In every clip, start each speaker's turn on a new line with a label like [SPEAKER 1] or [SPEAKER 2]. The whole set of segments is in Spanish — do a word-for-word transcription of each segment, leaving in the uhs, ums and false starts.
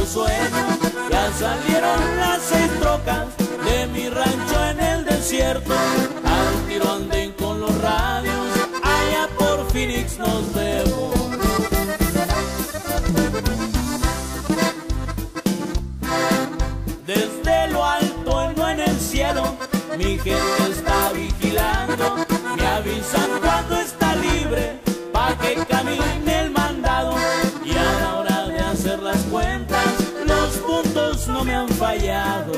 [SPEAKER 1] sueño. Ya salieron las seis trocas de mi rancho en el desierto. Al tiro anden con los radios, allá por Phoenix nos vemos. Desde lo alto, no en el cielo, mi gente está vigilando. Me avisan cuando está libre, pa' que camine el mandado. Y a la hora de hacer las cuentas, los puntos no me han fallado.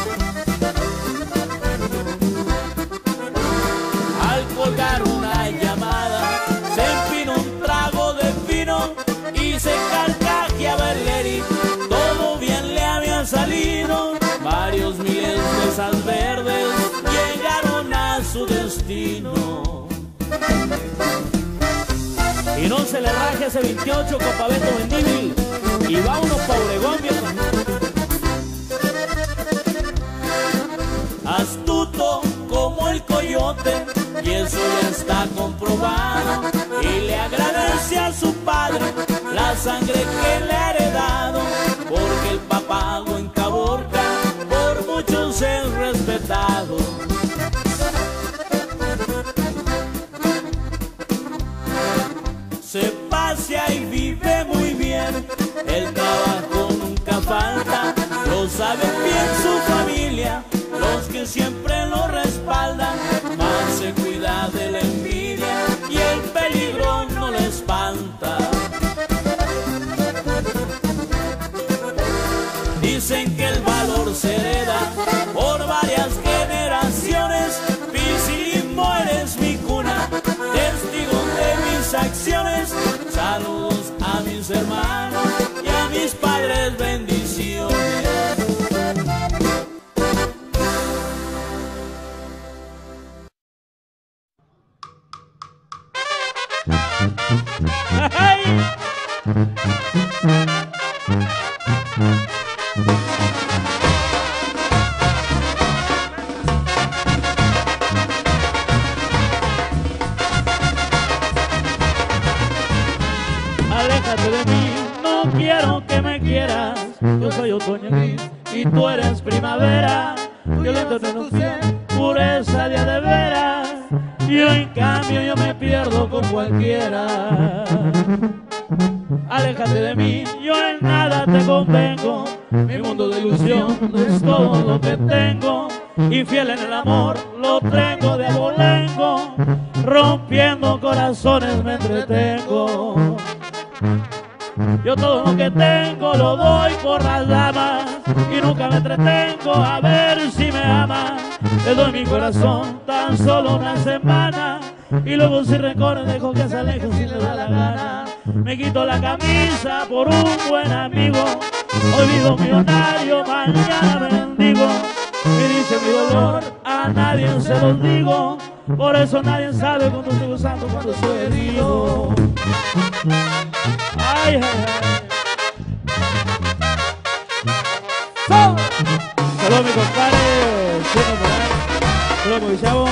[SPEAKER 1] Al colgar una llamada, se empinó un trago de vino y se carcajeaba el Eri. Todo bien le había salido. Varios miles de sal verdes llegaron a su destino. Y no se le raje ese veintiocho, compa Beto Mendívil. Y vámonos pa' Obregón, viejo. Astuto como el coyote, y eso ya está comprobado. Y le agradece a su padre la sangre que le ha heredado, porque el papago en Caborca por muchos es respetado. Se pasea y vive muy bien, el trabajo nunca falta. Lo sabe bien su familia, los que siempre lo respaldan. Más se cuida de la envidia y el peligro no le espanta. Dicen que el valor se hereda por varias generaciones. Pisilimo, eres mi cuna, testigo de mis acciones. Saludos a mis hermanos y a mis padres, bendiciones.
[SPEAKER 2] Aléjate de mí, no quiero que me quieras. Yo soy otoño gris y tú eres primavera. Violento en tu piel, pureza día de veras. Yo en cambio yo me pierdo con cualquiera. Aléjate de mí, yo en nada te convengo. Mi mundo de ilusión es todo lo que tengo. Infiel en el amor, lo tengo de abolengo. Rompiendo corazones me entretengo. Yo todo lo que tengo lo doy por las damas y nunca me entretengo a ver si me ama. Le doy mi corazón tan solo una semana y luego si recorre dejo que se aleje si le da la gana. Me quito la camisa por un buen amigo, hoy vivo millonario, mañana mendigo. Y dice mi dolor, a nadie se los digo, por eso nadie sabe cuando estoy gozando, cuando estoy herido. Ay, ay, ay. Saludos mi compadre, Chino Morán. Saludos mi chavo.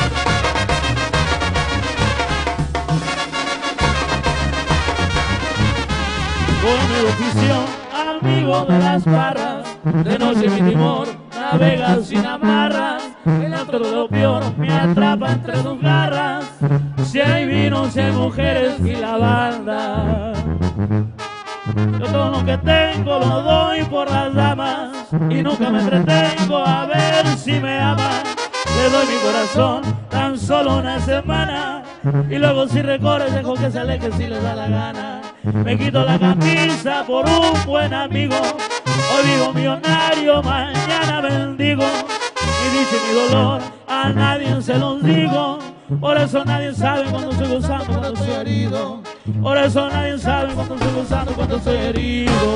[SPEAKER 2] Con el oficio, amigo de las barras, de noche mi timor navega sin amarras. El otro de lo peor me atrapa entre tus garras. Si hay vino, si hay mujeres y la banda. Yo todo lo que tengo lo doy por las damas y nunca me entretengo a ver si me aman. Le doy mi corazón tan solo una semana y luego si recorre dejo que se aleje si le da la gana. Me quito la camisa por un buen amigo, hoy vivo millonario, mañana mendigo. Y dice mi dolor, a nadie se los digo, por eso nadie sabe cuando estoy gozando, cuando estoy herido. Por eso nadie sabe cuando estoy gozando, cuando estoy herido.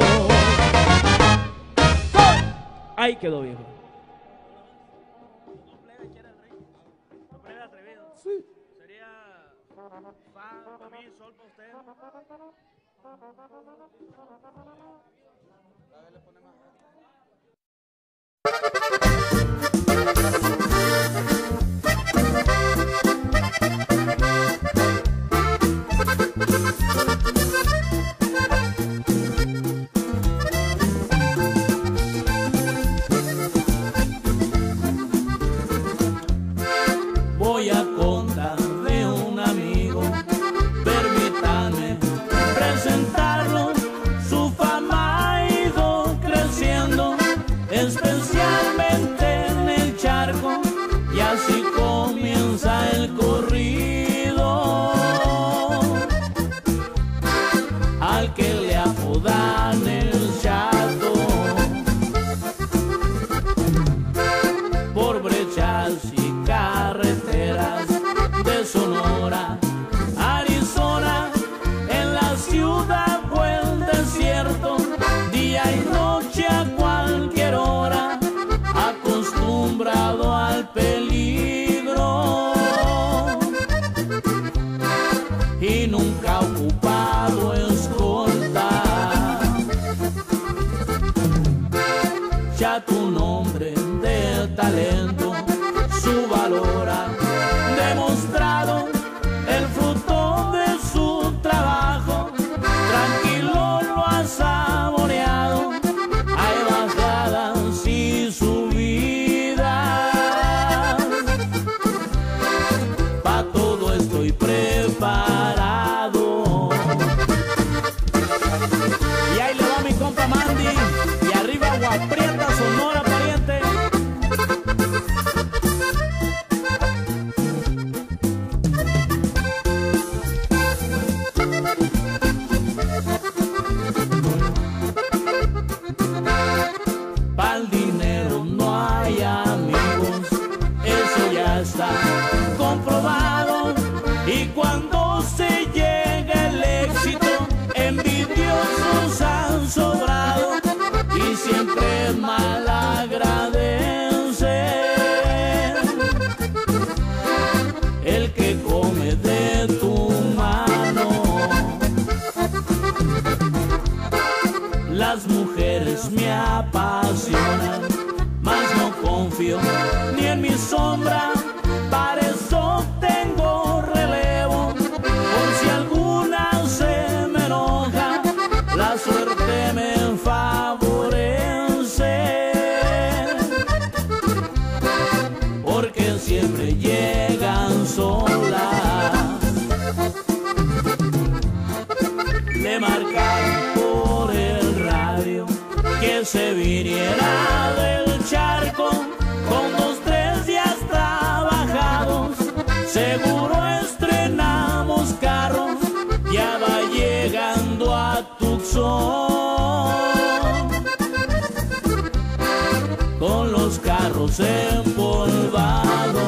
[SPEAKER 2] Ahí quedó, viejo. Sí. Sería fa para mí, sol para usted. A ver, le ponemos.
[SPEAKER 1] especialmente en el charco, y así comienza el corrido al que le apodan el Chato. Por brechas y carreteras de Sonora, Arizona, en la ciudad o el desierto, día y noche a cualquier hora, acostumbrado al peligro y nunca ocupado escolta. Ya tu nombre de talento, su valor ha demostrado, el fruto de su trabajo, tranquilo lo ha saboreado. Hay bajadas y subidas, pa' todo estoy preparado. Y ahí le va mi compa Mandy, y arriba Agua Prieta, Sonora, pariente. Pa'l dinero no hay amigos, eso ya está comprobado. Y cuando se llega el éxito, envidiosos han sobrado y siempre mal agradecen el que come de tu mano. Las mujeres me apasionan, mas no confío ni en mi sombra. Para eso tengo relevo, por si alguna se me enoja, la suerte me favorece, porque siempre llegan solas. Le marcaron por el radio que se viniera del charco, con dos, tres días trabajados, seguro estrenamos carros, ya va llegando a Tucson, con los carros empolvados.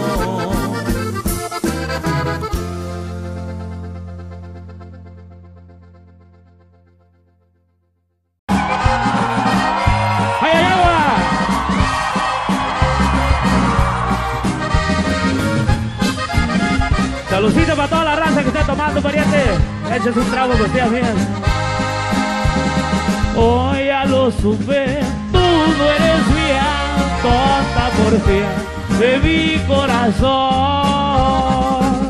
[SPEAKER 2] Saludcita para toda la raza que esté tomando, pariente. Échese un trago que esté bien. Hoy ya lo supe, tú no eres mía, tonta porfía de mi corazón.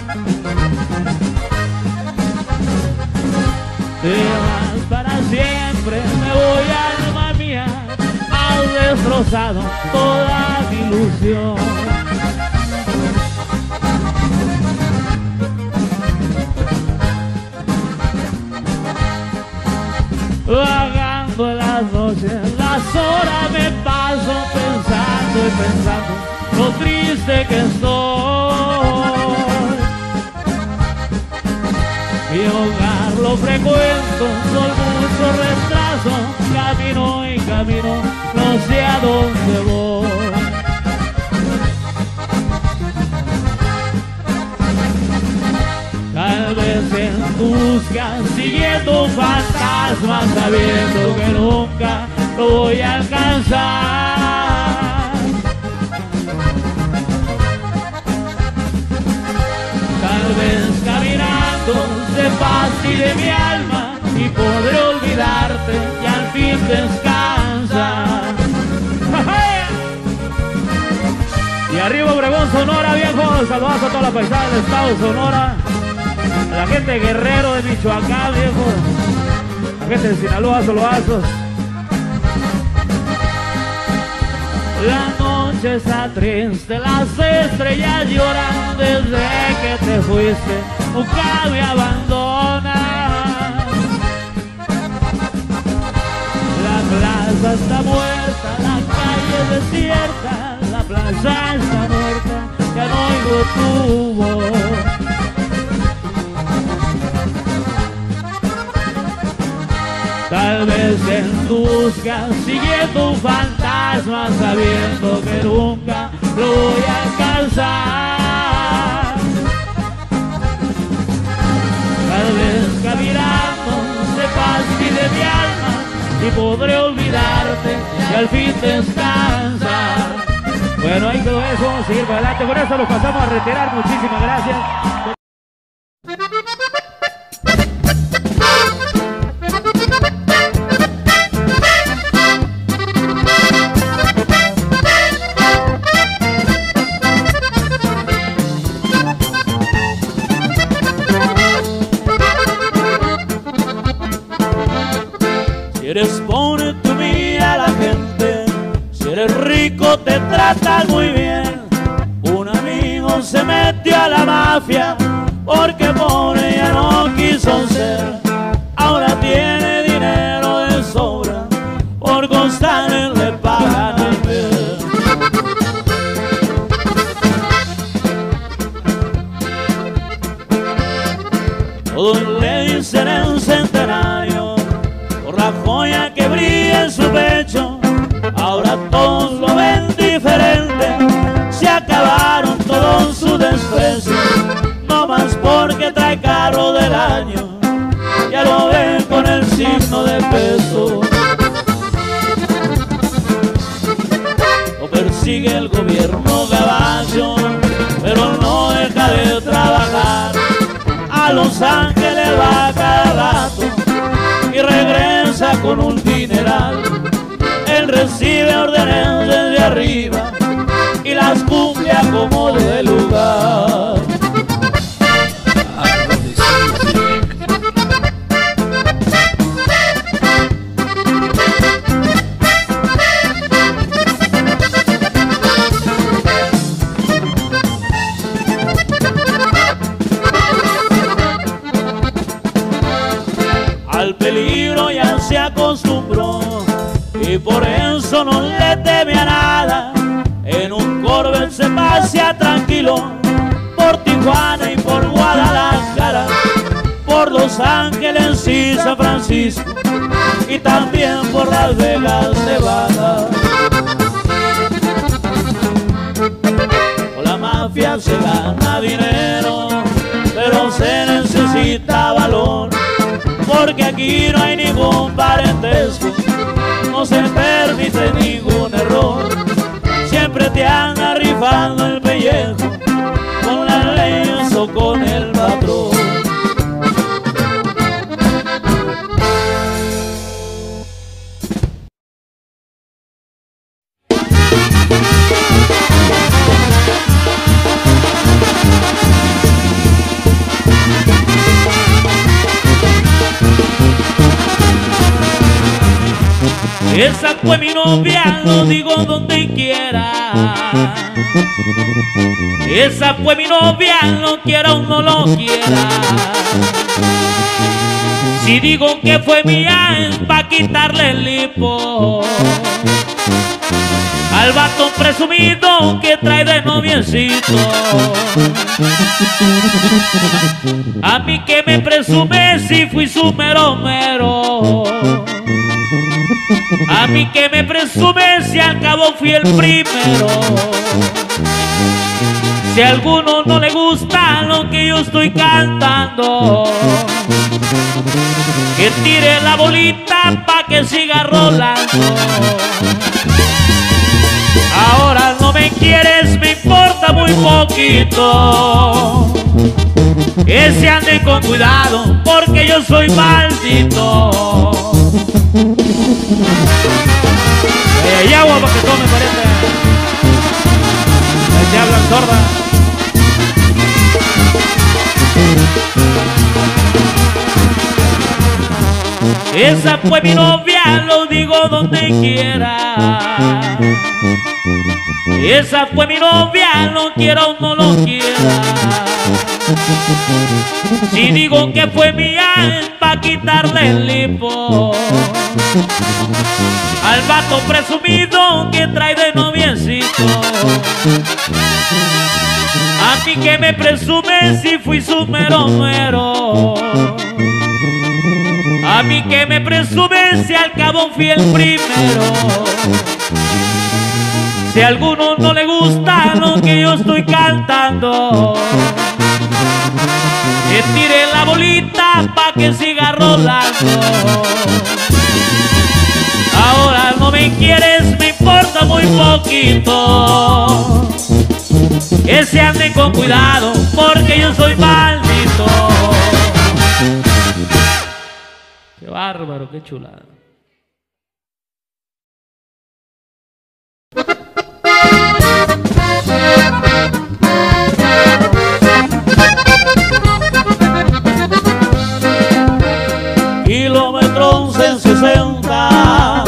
[SPEAKER 2] Te vas para siempre, me voy, alma mía, has destrozado toda mi ilusión. Vagando en las noches, las horas me paso pensando y pensando lo triste que estoy. Mi hogar lo frecuento con mucho retraso, camino y camino, no sé a dónde voy. Tal vez en busca, siguiendo fantasmas, sabiendo que nunca lo voy a alcanzar. Tal vez caminando de paz y de mi alma, y podré olvidarte y al fin descansar. Y arriba Obregón, Sonora, viejo. Saludos a toda la paisana del estado de Sonora, a la gente de Guerrero, de Michoacán, viejo, a la gente de Sinaloa, Soloazos. La noche está triste, las estrellas lloran desde que te fuiste, nunca me abandonas. La plaza plaza está muerta, la calle es desierta, la plaza está muerta, ya no oigo tu voz. Tal vez en busca, siguiendo un fantasma, sabiendo que nunca lo voy a alcanzar. Tal vez caminando sepas de mi alma y podré olvidarte y al fin descansar. Bueno, ahí todo eso, vamos a seguir para adelante. Con esto nos pasamos a retirar. Muchísimas gracias.
[SPEAKER 1] Si eres bonito mira a la gente, si eres rico te tratan muy bien. Un amigo se metió a la mafia porque pobre ya no quiso ser. Ahora tiene dinero de sobra, por constante le pagan al mes. Todos le dicen el centenario por la joya que brilla en su pecho. Ahora todos lo ven diferente, se acabaron todos sus desprecios. No más porque trae carro del año, ya lo ven con el signo de peso. Lo persigue el gobierno gabacho, pero no deja de trabajar. A Los Ángeles va cada rato y regresa con un dineral. Él recibe órdenes desde arriba y las cumple a como de lugar. Al peligro ya se acostumbró y por eso no le teme a nada. En un Corvette se pasea tranquilo por Tijuana y por Guadalajara, por Los Ángeles y San Francisco y también por Las Vegas, Nevada. Con la mafia se gana dinero, pero se necesita valor, porque aquí no hay ningún parentesco, no se permite ningún error. Siempre te anda rifando el pellejo, con las leyes o con el patrón.
[SPEAKER 2] Esa fue mi novia, lo digo donde quiera. Esa fue mi novia, lo quiera o no lo quiera. Si digo que fue mía es pa' quitarle el hipo al vato presumido que trae de noviecito. A mí que me presume si fui su mero mero. A mí que me presume si al cabo fui el primero. Si a alguno no le gusta lo que yo estoy cantando, que tire la bolita pa' que siga rolando. Ahora no me quieres, me importa muy poquito. Que se ande con cuidado porque yo soy maldito. Eh, hay agua para que tome, parece. Ahí te hablan sorda. Esa fue mi novia, lo digo donde quiera. Esa fue mi novia, lo quiera o no lo quiera. Si digo que fue mía es pa' quitarle el lipo al vato presumido que trae de noviecito. A ti que me presume si fui su mero mero. A mí que me presume si al cabo fui el primero. Si a alguno no le gusta lo que yo estoy cantando, que tire la bolita pa' que siga rolando. Ahora no me quieres, me importa muy poquito. Que se anden con cuidado porque yo soy maldito. Qué bárbaro, qué chulada.
[SPEAKER 1] Kilómetros en sesenta,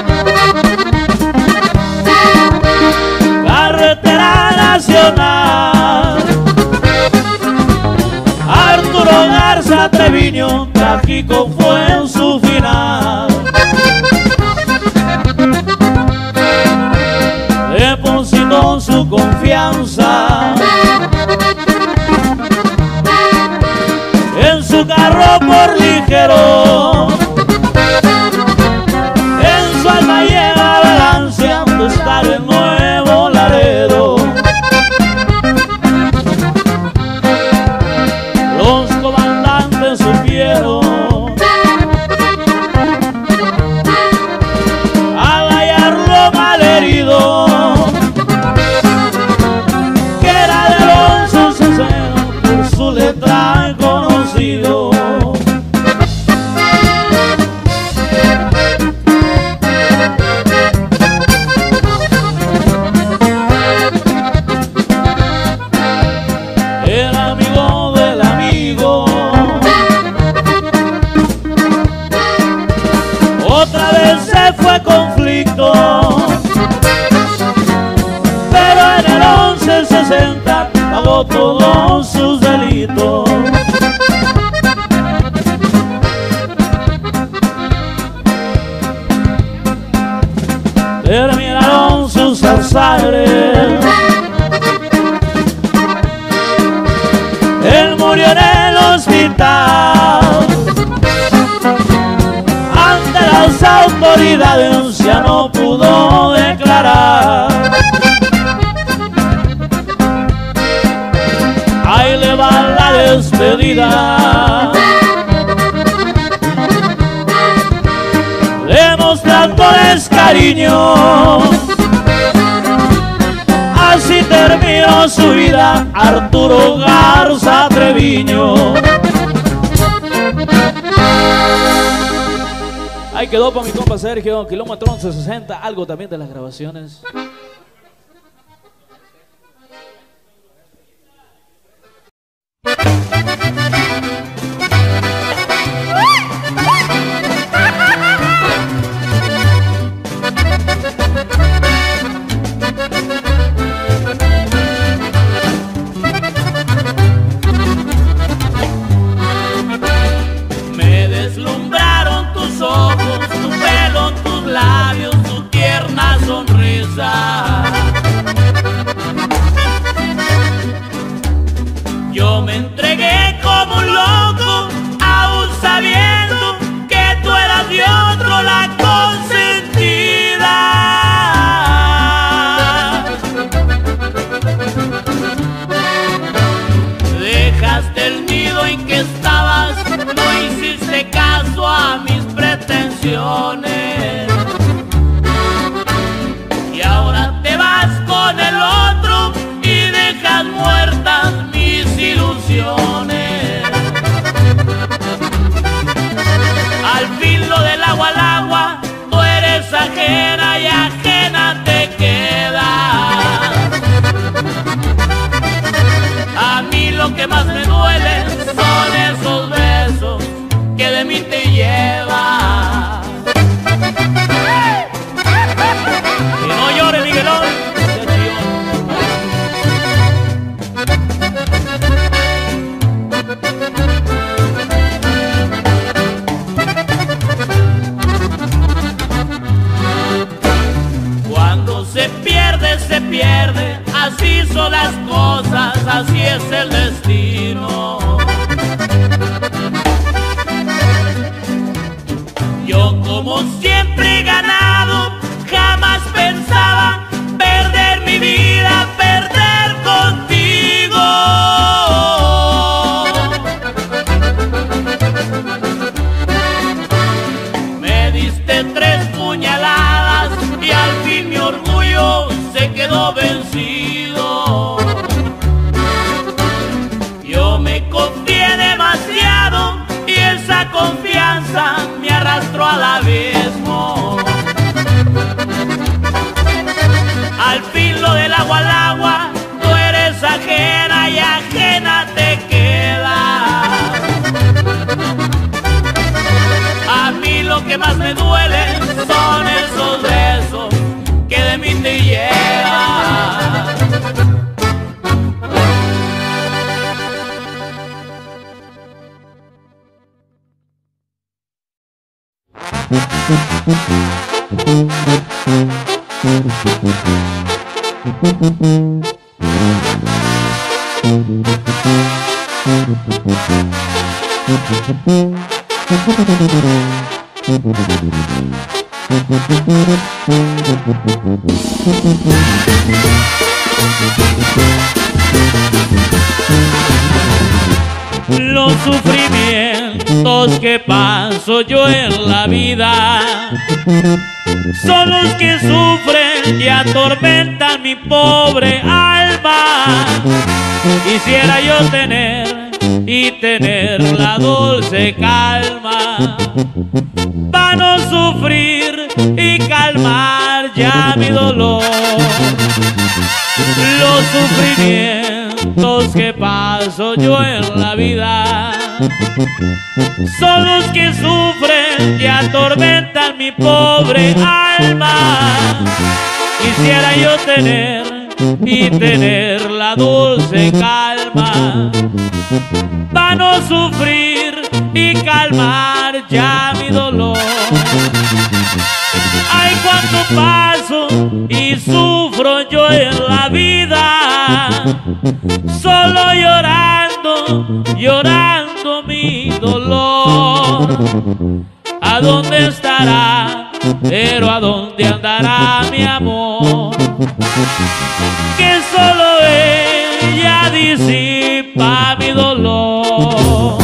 [SPEAKER 1] carretera nacional. Arturo Garza Treviño, trágico fue en su final. Depositó su confianza en su carro por ligero. En su alma lleva balanceando estar en Nuevo Laredo. Los comandantes supieron al hallarlo malherido, que era del once sesenta por su letra conocido. Era amigo del amigo. Otra vez se fue conflicto, pero en el once sesenta pagó todos sus delitos. Terminaron sus alzares. Él murió en el hospital. Ante las autoridades ya no pudo declarar. Ahí le va la despedida, demostrándoles cariño. Así terminó su vida Arturo Garza Treviño.
[SPEAKER 2] Ahí quedó para mi compa Sergio, kilómetro once sesenta, algo también de las grabaciones.
[SPEAKER 1] Me deslumbraron tus ojos, tu pelo, tus labios, tu tierna sonrisa. Yo me entregué como un loco, aún sabiendo que tú eras de otro la consentida. Dejaste el nido en que estabas, no hiciste caso a mis pretensiones. Y ahora te vas con el otro y dejas muertas mis ilusiones. Al filo del agua al agua, tú eres ajena y ajena te quedas. A mí lo que más me duele son esos besos que de mí te llevas. Y no llores, Miguelón. quiso las cosas, así es el destino. Yo como siempre he ganado, jamás pensaba perder mi vida, perder contigo. Me diste tres puñaladas y al fin mi orgullo se quedó vencido. Yo me confié demasiado y esa confianza me arrastró al abismo. Al filo del agua al agua, tú eres ajena y ajena te quedas. A mí lo que más me duele son esos besos que de mí te llevas.
[SPEAKER 2] Los sufrimientos que paso yo en la vida son los que sufren y atormentan mi pobre alma. Quisiera yo tener y tener la dulce calma para no sufrir y calmar ya mi dolor. Los sufrimientos que paso yo en la vida son los que sufren y atormentan mi pobre alma. Quisiera yo tener y tener la dulce calma para no sufrir y calmar ya mi dolor. Ay, cuánto paso y sufro yo en la vida, solo llorando, llorando mi dolor. ¿A dónde estará? Pero ¿a dónde andará mi amor? Que solo ella disipa mi dolor.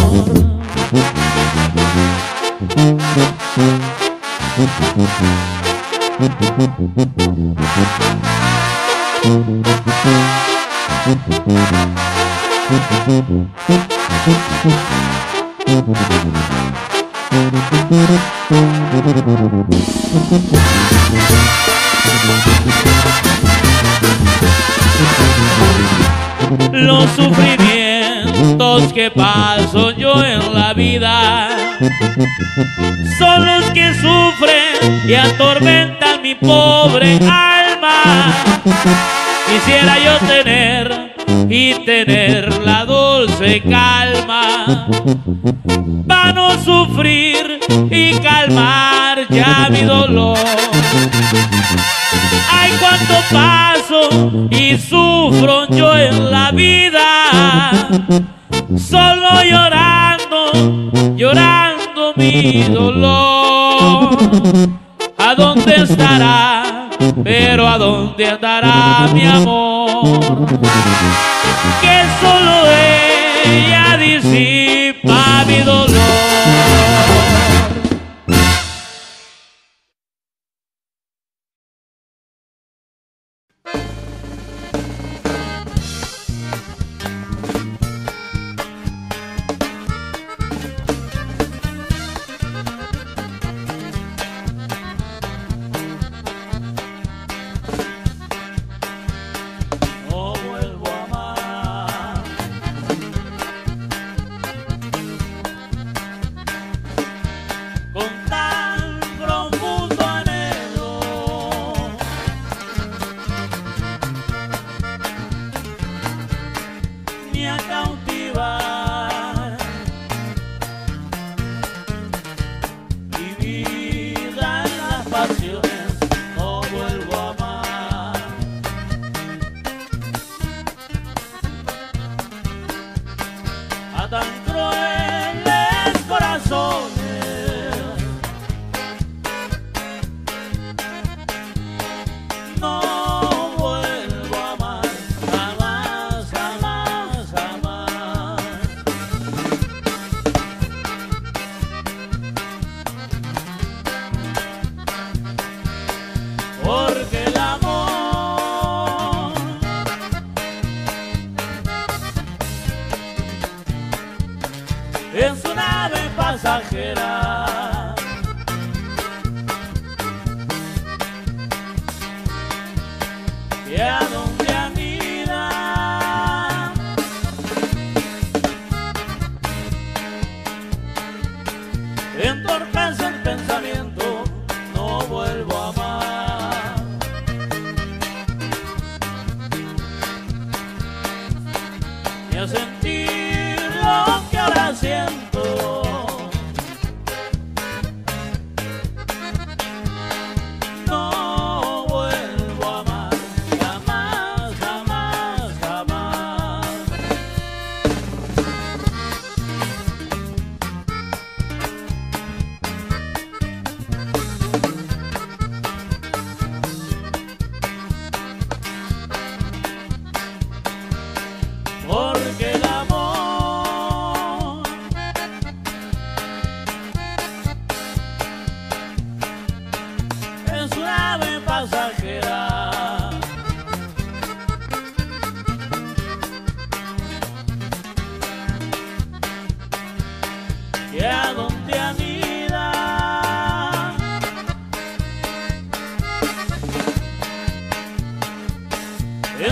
[SPEAKER 2] Los sufrimientos que paso yo en la vida son los que sufren y atormentan mi pobre alma. Quisiera yo tener y tener la dulce calma para no sufrir y calmar ya mi dolor. Ay, cuánto paso y sufro yo en la vida, solo llorando, llorando mi dolor. ¿A dónde estará? Pero ¿a dónde andará mi amor? Que solo ella disipa mi dolor.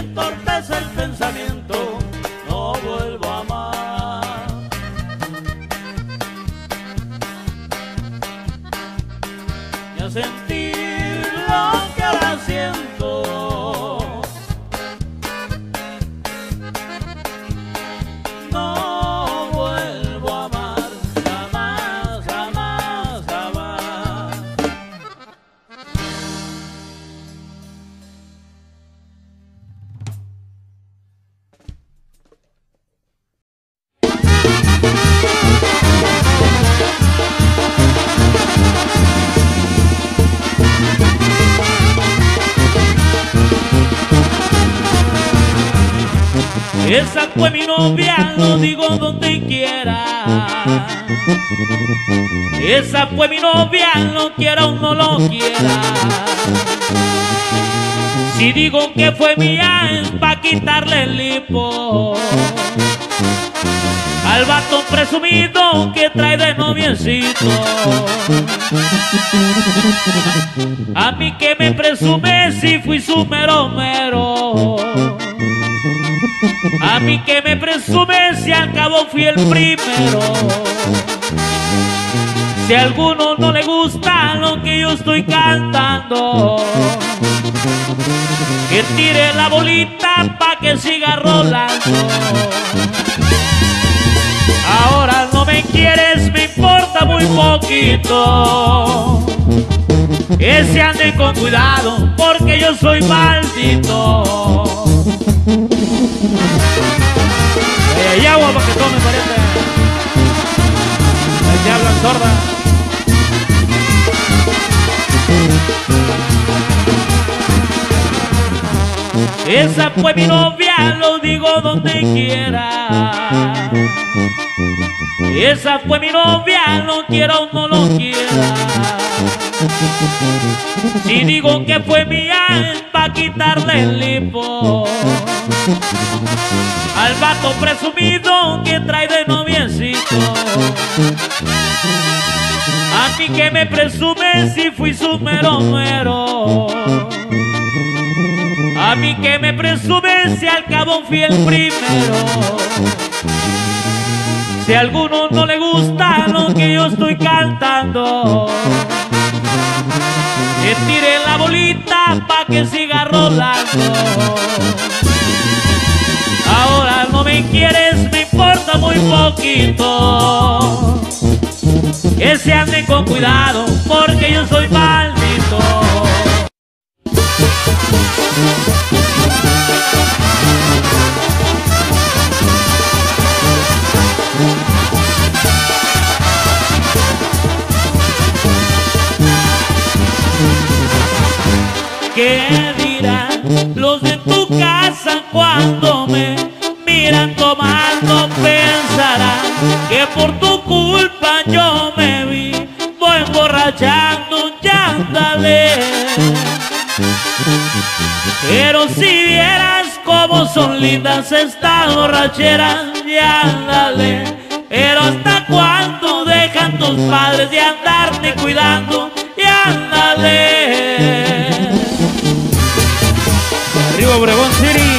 [SPEAKER 1] entorpece el pensamiento, no vuelvo a amar. Ni a sentir lo que ahora siento. No vuelvo a amar, jamás, jamás, jamás. Esa fue mi novia, lo digo donde quiera. Esa fue mi novia, lo quiera o no lo quiera. Si digo que fue mía es pa' quitarle el lipo al vato presumido que trae de noviecito. A mí que me presume si fui su mero mero. A mí que me presume si al cabo fui el primero. Si a alguno no le gusta lo que yo estoy cantando, que tire la bolita pa' que siga rolando. Ahora no me quieres, me importa muy poquito. Que se anden con cuidado porque yo soy maldito. Ahí hay agua para que tome, parece. Ahí te hablan sorda. Esa fue mi novia, lo digo donde quiera. Esa fue mi novia, lo quiera o no lo quiera. Si digo que fue mía es pa' quitarle el lipo al vato presumido que trae de noviecito. A mí que me presume si fui su mero mero. A mí que me presume si al cabo fui el primero. Si a alguno no le gusta lo que yo estoy cantando, que tire la bolita pa' que siga rolando. Ahora no me quieres, me importa muy poquito. Que se anden con cuidado porque yo soy maldito. ¿Qué dirán los de tu casa cuando me miran tomando? Pensarán que por tu culpa yo me vi voy emborrachando, ya ándale. Pero si vieras cómo son lindas estas borracheras, ya ándale. Pero hasta cuándo dejan tus padres de andarte cuidando, ya ándale. Arriba Obregón City.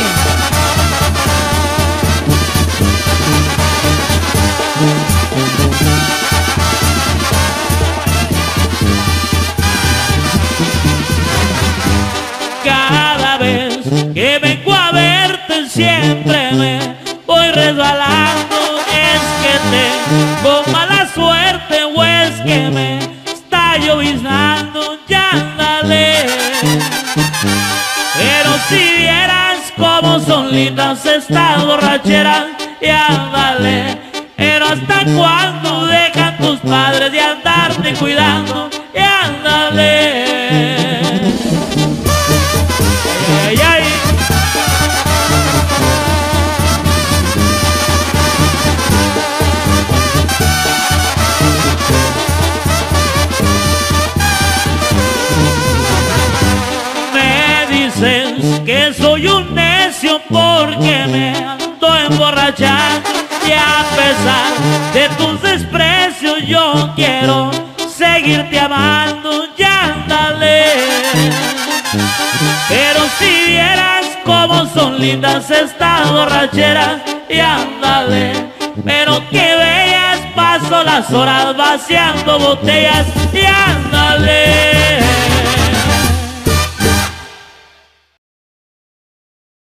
[SPEAKER 1] Cada vez que vengo a verte siempre me voy resbalando. Es que tengo mala suerte o es que me está lloviznando, ya ándale. Pero si vieras cómo son lindas estas borracheras, y ándale. Pero hasta cuándo dejan tus padres de andarte cuidando, y ándale. Ay, ay. Que soy un necio porque me ando emborrachando, y a pesar de tus desprecios yo quiero seguirte amando, ya ándale. Pero si vieras cómo son lindas estas borracheras y ándale, pero qué bellas paso las horas vaciando botellas y ándale.